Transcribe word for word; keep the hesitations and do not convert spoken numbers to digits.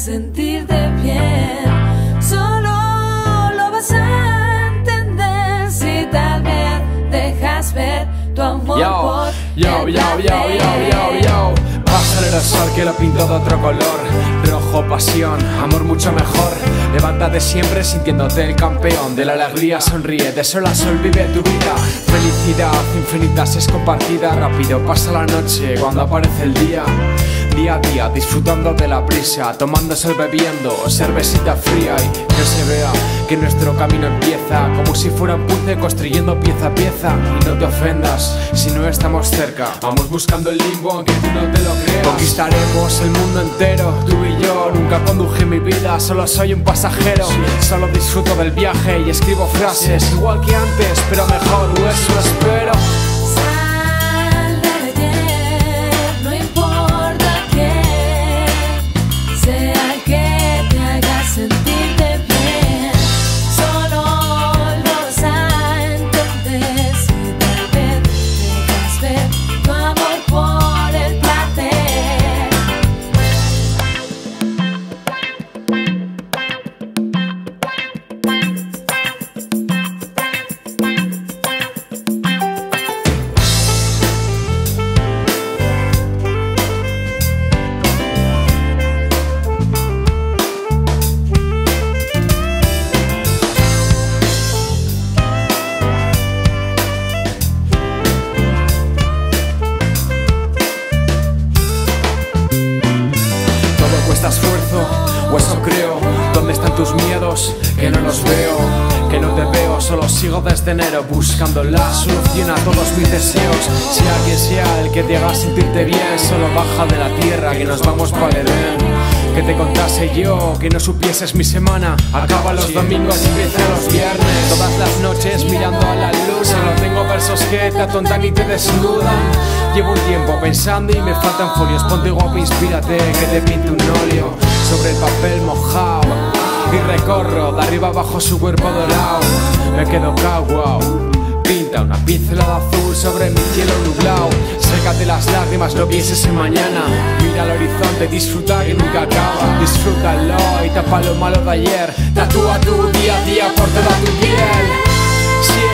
sentirte bien. Solo lo vas a entender si tal vez dejas ver tu amor yo, por yo, el yo, yo, yo, yo, yo. Va a salir el sol que lo pintó de otro color. Rojo, pasión, amor mucho mejor. Levántate siempre sintiéndote el campeón. De la alegría sonríe, de sol a sol vive tu vida. Felicidad infinita si es compartida. Rápido pasa la noche cuando aparece el día. Día a día disfrutando de la prisa, tomando sol bebiendo cervecita fría. Y que se vea que nuestro camino empieza como si fuera un puzzle construyendo pieza a pieza. Y no te ofendas si no estamos cerca, vamos buscando el limbo aunque tú no te lo creas. Conquistaremos el mundo entero, tú y yo. Nunca conduje mi vida, solo soy un pasajero. Solo disfruto del viaje y escribo frases igual que antes, pero mejor, o eso espero. Sal del ayer, no importa qué sea que te haga sentirte bien. Solo lo vas a entender si tal vez dejas ver tu amor por el placer. Esfuerzo, o eso creo. ¿Dónde están tus miedos? Que no los veo, que no te veo. Solo sigo desde enero buscando la solución a todos mis deseos. Sea quien sea el que te haga sentirte bien, solo baja de la tierra que nos vamos para el Edén. Que te contase yo, que no supieses mi semana. Acaba los domingos y empieza los viernes. Todas las noches mirando a la luz. Solo tengo versos que te atontan y te desnudan. Llevo un tiempo pensando y me faltan folios. Ponte guapo, inspírate, que te pinte un óleo sobre el papel mojado. Y recorro de arriba abajo su cuerpo dorado. Me quedo cao, wow. Pinta una pincelada azul sobre mi cielo nublado. Sécate las lágrimas, no pienses en mañana. Mira al horizonte, disfruta que nunca acaba. Disfrútalo y tapa lo malo de ayer. Tatúa tu día a día por toda tu piel. Si